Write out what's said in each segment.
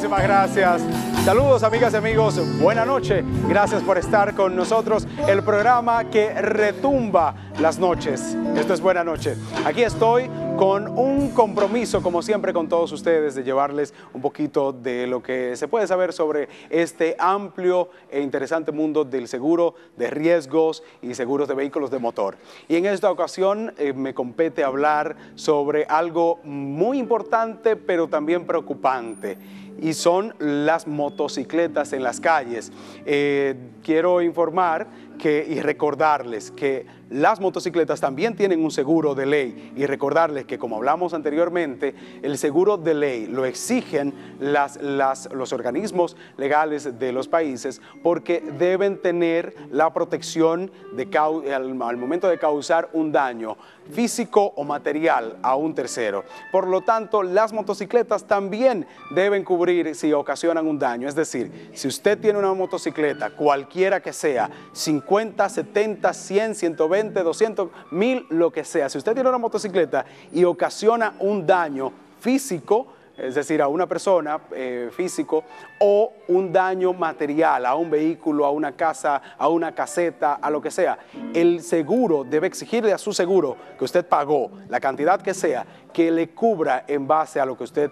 Muchísimas gracias. Saludos, amigas y amigos. Buenas noches. Gracias por estar con nosotros. El programa que retumba las noches. Esto es Buena Noche. Aquí estoy con un compromiso, como siempre, con todos ustedes, de llevarles un poquito de lo que se puede saber sobre este amplio e interesante mundo del seguro de riesgos y seguros de vehículos de motor. Y en esta ocasión me compete hablar sobre algo muy importante, pero también preocupante, y son las motocicletas en las calles. Quiero informar y recordarles que las motocicletas también tienen un seguro de ley, y recordarles que, como hablamos anteriormente, el seguro de ley lo exigen los organismos legales de los países, porque deben tener la protección al momento de causar un daño físico o material a un tercero. Por lo tanto, las motocicletas también deben cubrir si ocasionan un daño. Es decir, si usted tiene una motocicleta, cualquiera que sea, 50, 70, 100, 120, 200, 1000, lo que sea. Si usted tiene una motocicleta y ocasiona un daño físico, es decir, a una persona físico, o un daño material a un vehículo, a una casa, a una caseta, a lo que sea, el seguro debe exigirle a su seguro que usted pagó, la cantidad que sea, que le cubra en base a lo que usted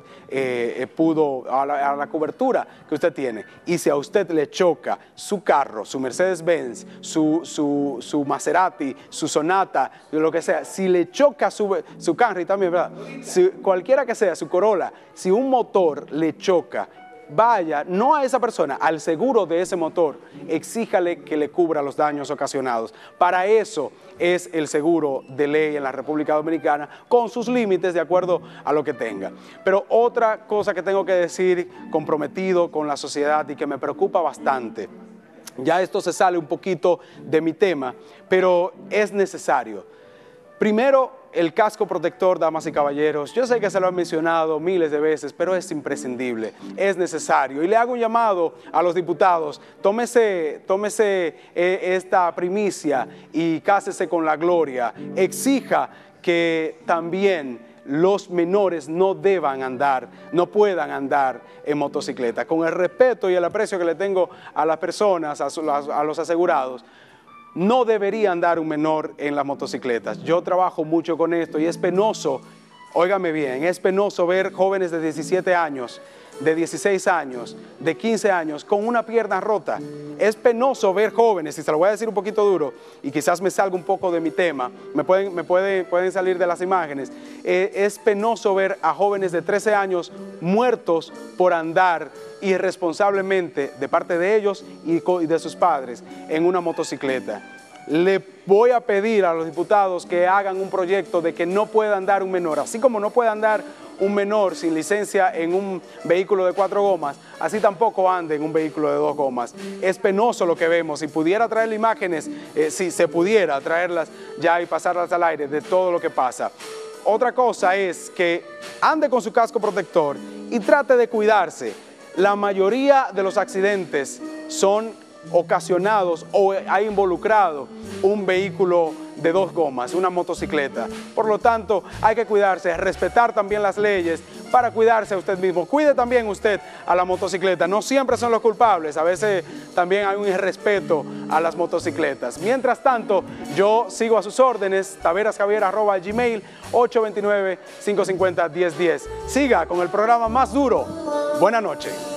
a la cobertura que usted tiene. Y si a usted le choca su carro, su Mercedes-Benz, su Maserati, su Sonata, lo que sea, si le choca su Camry también, ¿verdad? Cualquiera que sea, su Corolla, si un motor le choca, vaya, no a esa persona, al seguro de ese motor, exíjale que le cubra los daños ocasionados. Para eso es el seguro de ley en la República Dominicana, con sus límites de acuerdo a lo que tenga. Pero otra cosa que tengo que decir, comprometido con la sociedad y que me preocupa bastante, ya esto se sale un poquito de mi tema, pero es necesario. Primero, el casco protector, damas y caballeros. Yo sé que se lo han mencionado miles de veces, pero es imprescindible, es necesario. Y le hago un llamado a los diputados: tómese esta primicia y cásese con la gloria. Exija que también los menores no puedan andar en motocicleta. Con el respeto y el aprecio que le tengo a las personas, a los asegurados, no debería andar un menor en las motocicletas. Yo trabajo mucho con esto y es penoso, óigame bien, es penoso ver jóvenes de 17 años, de 16 años, de 15 años con una pierna rota. Es penoso ver jóvenes, y se lo voy a decir un poquito duro, y quizás me salga un poco de mi tema, pueden salir de las imágenes. Es penoso ver a jóvenes de 13 años muertos por andar irresponsablemente de parte de ellos y de sus padres en una motocicleta. Le voy a pedir a los diputados que hagan un proyecto de que no pueda andar un menor, así como no puede andar un menor sin licencia en un vehículo de 4 gomas, así tampoco ande en un vehículo de 2 gomas. Es penoso lo que vemos. Si pudiera traerle imágenes, si se pudiera traerlas ya y pasarlas al aire de todo lo que pasa. Otra cosa es que ande con su casco protector y trate de cuidarse. La mayoría de los accidentes son ocasionados o ha involucrado un vehículo de 2 gomas, una motocicleta. Por lo tanto, hay que cuidarse, respetar también las leyes para cuidarse a usted mismo. Cuide también usted a la motocicleta. No siempre son los culpables, a veces también hay un irrespeto a las motocicletas. Mientras tanto, yo sigo a sus órdenes, taverasjavier@gmail, 829-550-1010. Siga con el programa más duro. Buenas noches.